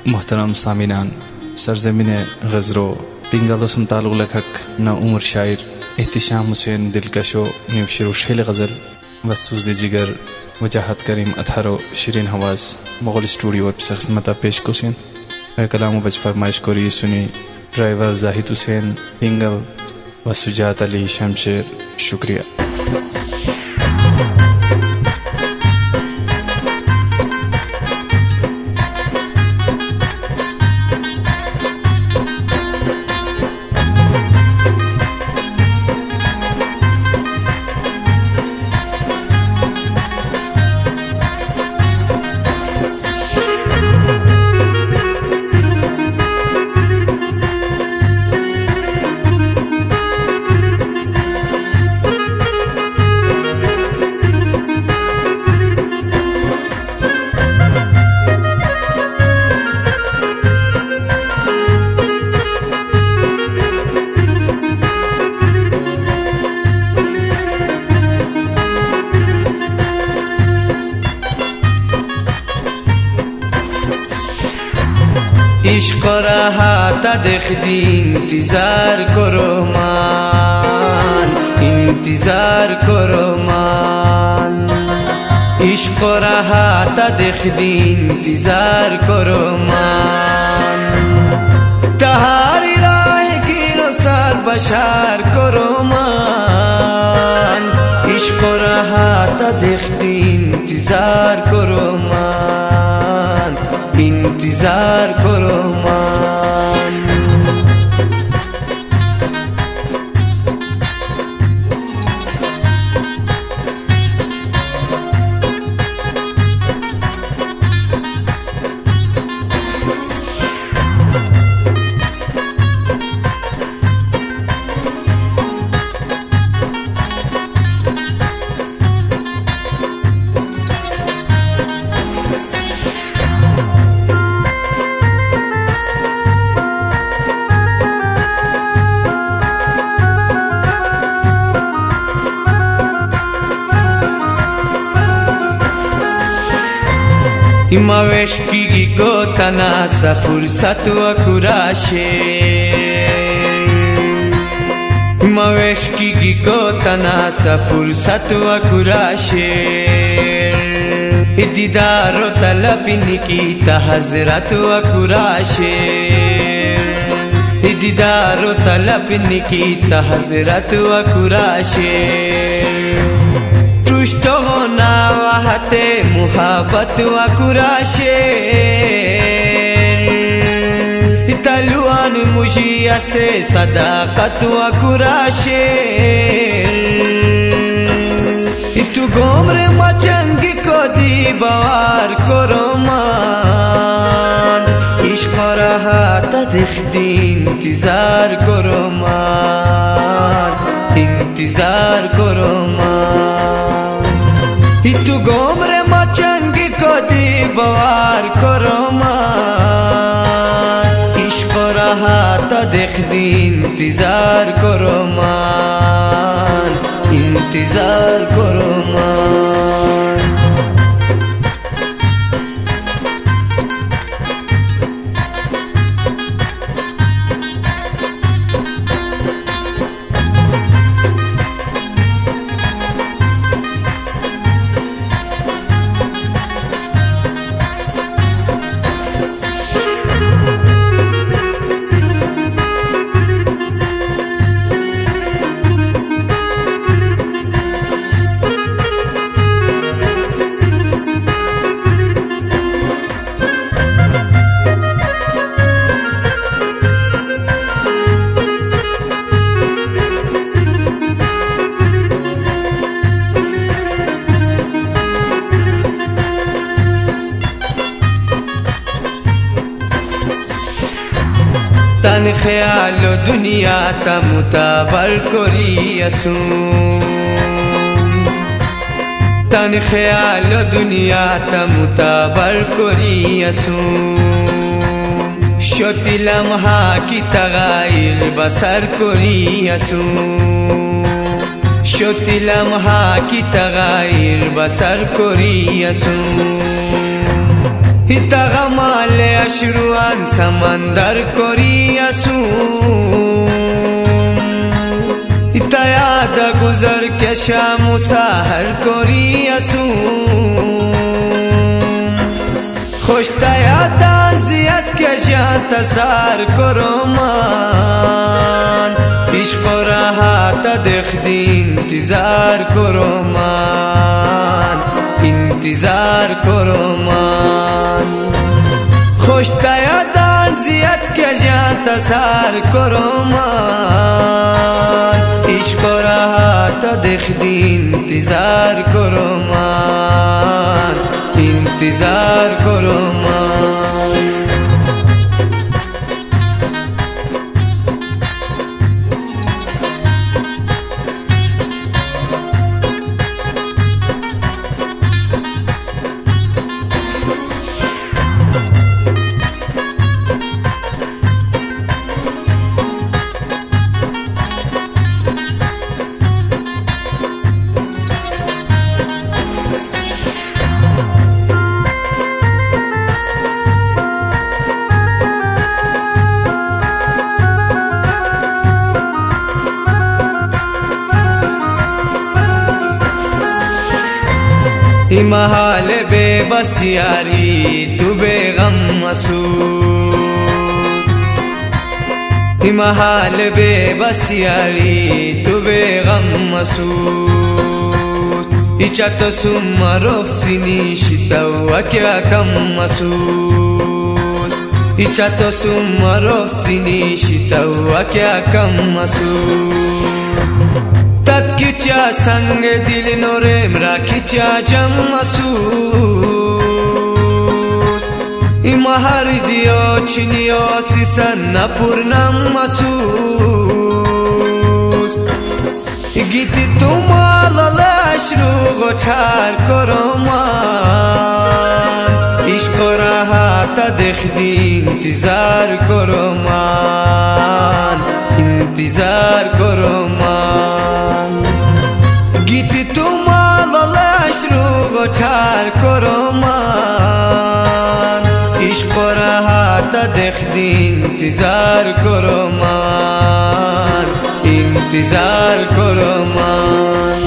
मोहतरम सामिनान, सरजमीन गज़रो पिंगल तालुक लेखक न उमर शायर एहतिशाम हुसैन दिलकशो निवशिर शेल गज़ल वसूज़ जिगर वजाहत करीम अथारो शिरीन हवास मुगल स्टूडियो किस्मत पेश कुसिन कलाम बज फरमाइश कोरी सुनी ड्राइवर जाहिद हुसैन पिंगल व सुजात अली शमशेर। शुक्रिया। इश्क रहा था देख दी इंतजार करो मान, इंतजार करो मान। इश्क रहा था देख दी इंतजार करो मान। तहारी राह की रोसार बशार करो मान। इश्क रहा था देख दी इंतजार करो मान, इंतजार करो मान। Imaweshki go tanasa fursat wa kurashe. Imaweshki go tanasa fursat wa kurashe. Ididaro talabini ki tahazrat wa kurashe. Ididaro talabini ki tahazrat wa kurashe. तुष्ट होना वहते मुहब्बत व कुराशे। तलुआन मुशिया से सदाकत व कुराशे। तू गोमरे मचंगी को दी बवार करो मान। इश्क रहा था देख दी इंतजार करो मान, इंतजार करो मान। तू गोमरे मचंगी को दी बवार करो मान। इश्क रहा तो देख दी इंतजार करो मान, इंतजार करो मान। तन ख्याल दुनिया ता मुताबर करी असूं। तन ख्याल दुनिया ता मुताबर करी असूं। शोती लम्हा की तगाइर बसर करी असूं। शोती लम्हा की तगाइर बसर करी असूं। ایتا غمال اشروان سمندر کوری اسوم ایتا یاد گذر کشم و سحر کوری اسوم خوش تا یادان زیاد کشم تسار کرومان عشق و راحت دخدی انتظار کرومان انتظار کرومان خوش تا یادان زیاد کشم تسار کرومان عشق و راحت دخدی انتظار کرومان انتظار کرومان محال بے بس یاری تو بے غم مسود محال بے بس یاری تو بے غم مسود ایچا تو سم روف سینی شتاو کیا کم مسود ایچا تو سم روف سینی شتاو کیا کم مسود تد کچا سنگ دل نورم را کچا جم مسود مهر دیو چنیو سیسن نپورنم مسود گیتی تو مالالش رو غچار کرومان عشق و راحت دخدی انتظار کرومان انتظار کرومان گیتی تو مالالش رو غچار کرومان عشق و راحت دخدی انتظار کرومان انتظار کرومان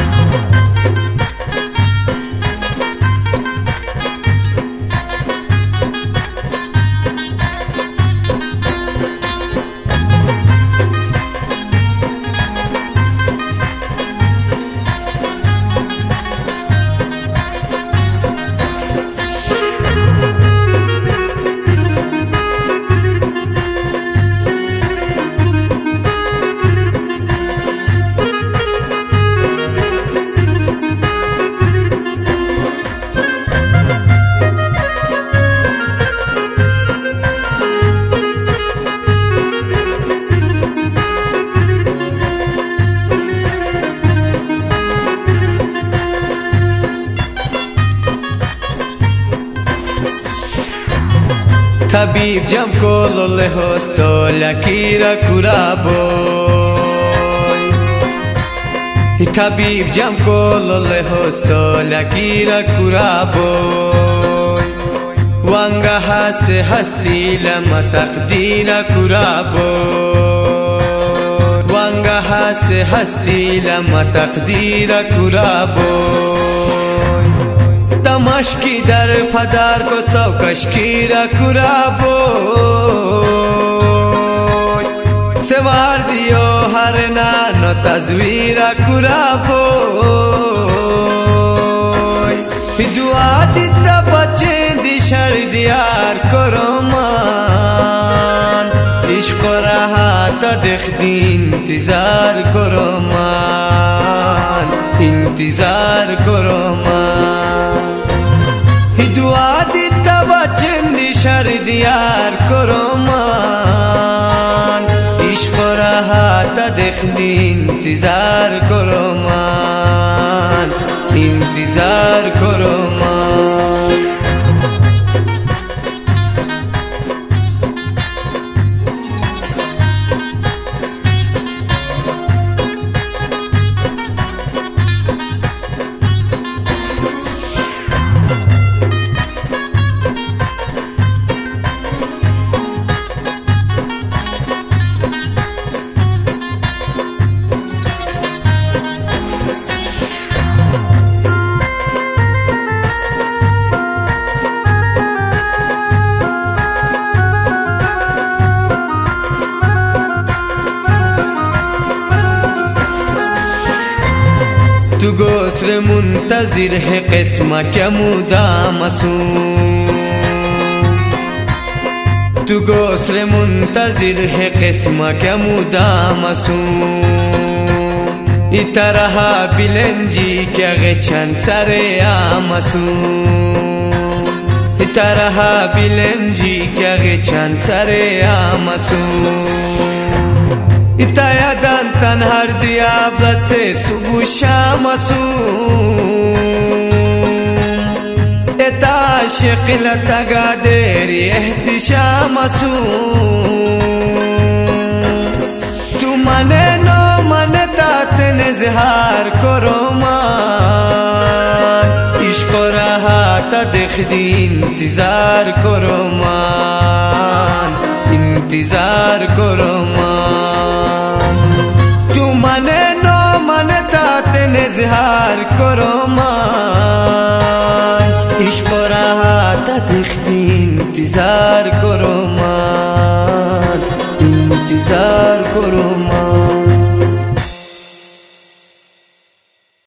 طبیب جم کلل هستو لکیرا کورابوی طبیب جم کلل هستو لکیرا کورابوی وانگا هست هستی لما تقدیر کورابوی وانگا هست هستی لما تقدیر کورابوی تماشکی در فدار کو سو کشکیرا کورابوی سوار دیو هر نانو تزویرا کورابوی دعا دیتا بچین دی شر دیار کرومان عشق و راحت دخدی انتظار کرومان انتظار کرومان دعا دیتا بچن دی شر دیار کرومان عشق و راحت دخدی انتظار کرومان انتظار کرومان غسر منتظر ہے قسمہ کیا مدام اسوں تو غسر منتظر ہے قسمہ کیا مدام اسوں اترہا بلنجی کیا غچن سر عام اسوں اترہا بلنجی کیا غچن سر عام اسوں اتا یادان تنہر دیابلت سے صبح شام اسوں اتا عاشق لتگا دیری احتشام اسوں تو منے نو منے تاتن اظہار کرو مان عشق رہا تا دیکھ دی انتظار کرو مان انتظار کرو مان تو منے نو منے تاتن اظہار کرو مان عشق رہا تا دیکھ دی انتظار کرو مان انتظار کرو